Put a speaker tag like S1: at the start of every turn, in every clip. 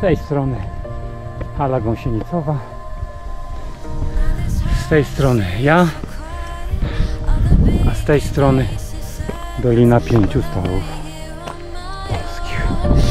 S1: tej strony hala gąsienicowa, z tej strony ja, a z tej strony Dolina Pięciu Stawów Polskich.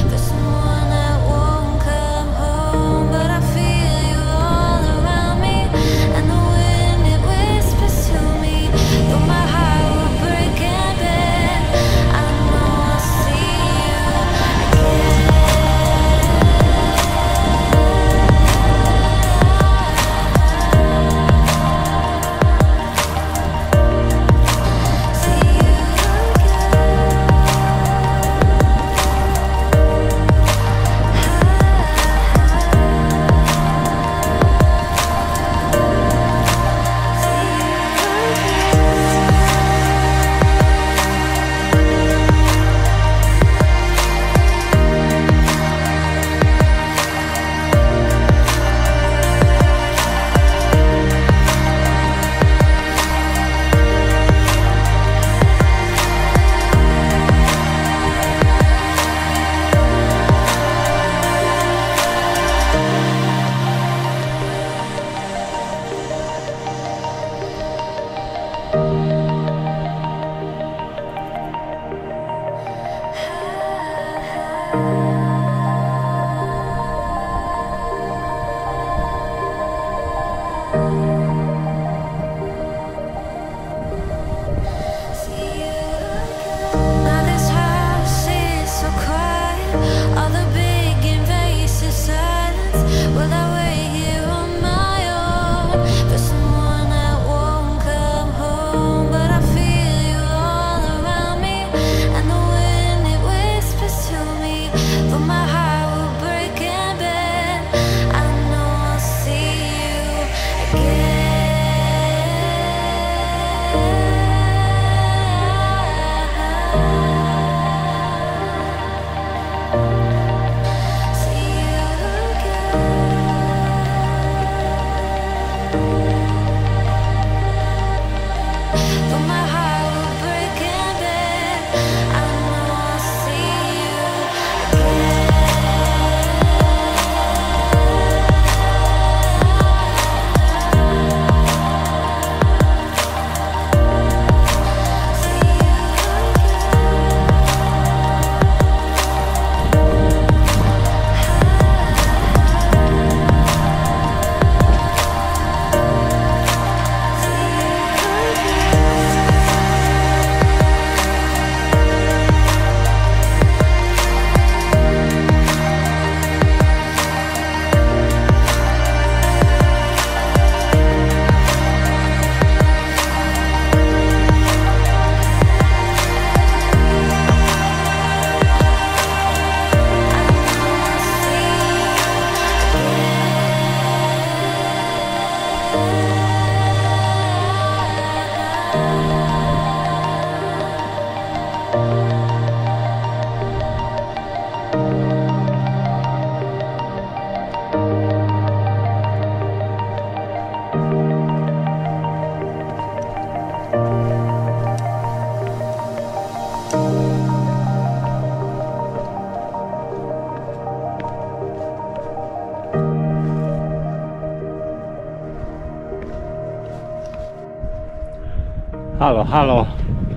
S1: Halo, halo,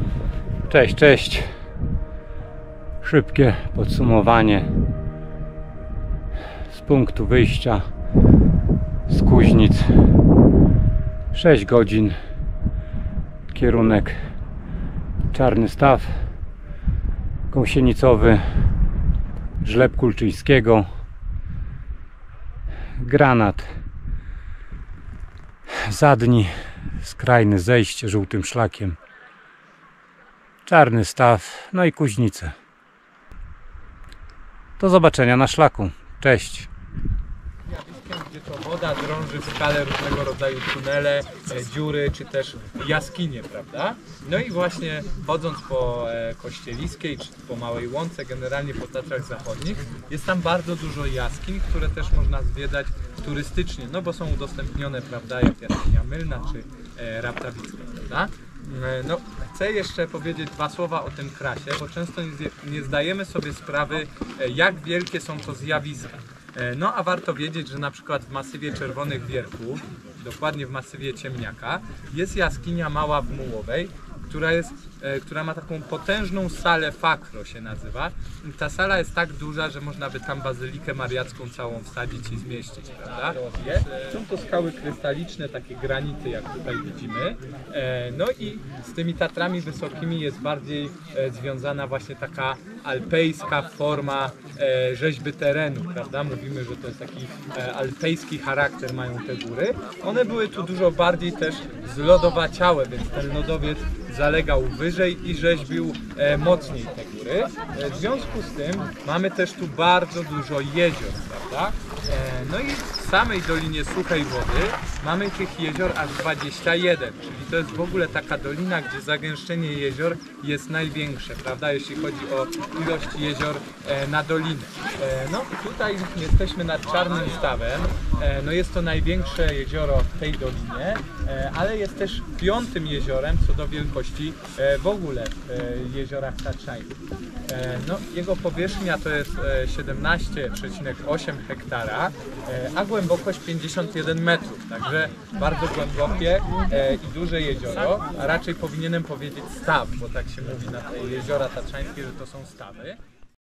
S1: cześć, cześć. Szybkie podsumowanie z punktu wyjścia z Kuźnic. 6 godzin, kierunek Czarny Staw, Gąsienicowy, Żleb Kulczyńskiego, Granat, Zadni, skrajne zejście żółtym szlakiem, Czarny Staw, no i Kuźnice. Do zobaczenia na szlaku. Cześć.
S2: Gdzie to woda drąży w skale różnego rodzaju tunele, dziury czy też jaskinie, prawda? No i właśnie chodząc po Kościeliskiej czy po Małej Łące, generalnie po Tatrach Zachodnich, jest tam bardzo dużo jaskiń, które też można zwiedzać turystycznie, no bo są udostępnione, prawda, jak Jaskinia Mylna czy Raptawicka, prawda? No, chcę jeszcze powiedzieć dwa słowa o tym krasie, bo często nie zdajemy sobie sprawy, jak wielkie są to zjawiska. No a warto wiedzieć, że na przykład w masywie Czerwonych Wierchów, dokładnie w masywie Ciemniaka, jest jaskinia Mała w Mułowej, która ma taką potężną salę Fakro się nazywa. I ta sala jest tak duża, że można by tam bazylikę mariacką całą wsadzić i zmieścić, prawda? Są to skały krystaliczne, takie granity, jak tutaj widzimy. No i z tymi Tatrami Wysokimi jest bardziej związana właśnie taka alpejska forma rzeźby terenu, prawda? Mówimy, że to jest taki alpejski charakter mają te góry. One były tu dużo bardziej też zlodowaciałe, więc ten lodowiec zalegał wyżej i rzeźbił mocniej te góry. W związku z tym mamy też tu bardzo dużo jezior, prawda? No i w samej Dolinie Suchej Wody mamy tych jezior aż 21, czyli to jest w ogóle taka dolina, gdzie zagęszczenie jezior jest największe, prawda, jeśli chodzi o ilość jezior na dolinę. No tutaj jesteśmy nad Czarnym Stawem, no jest to największe jezioro w tej dolinie, ale jest też 5. jeziorem co do wielkości w ogóle w jeziorach tatrzańskich. No, jego powierzchnia to jest 17,8 hektara, a głębokość 51 metrów, także bardzo głębokie i duże jezioro, a raczej powinienem powiedzieć staw, bo tak się mówi na te jeziora tatrzańskie, że to są stawy.